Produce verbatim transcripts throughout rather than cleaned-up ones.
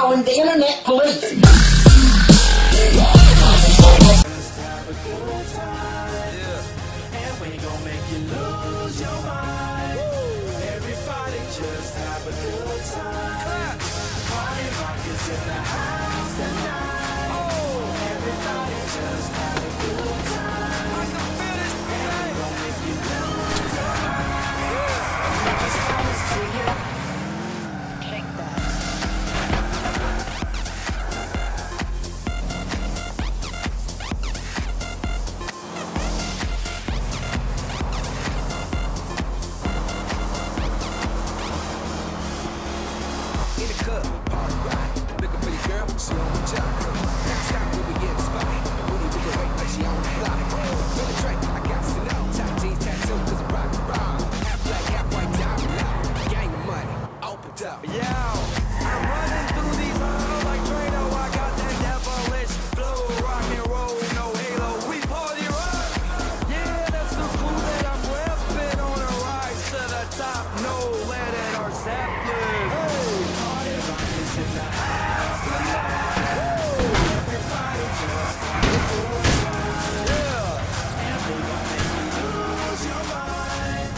calling the internet police.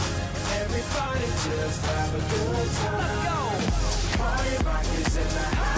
Just have a good time. Let's go. Party rock is in the house.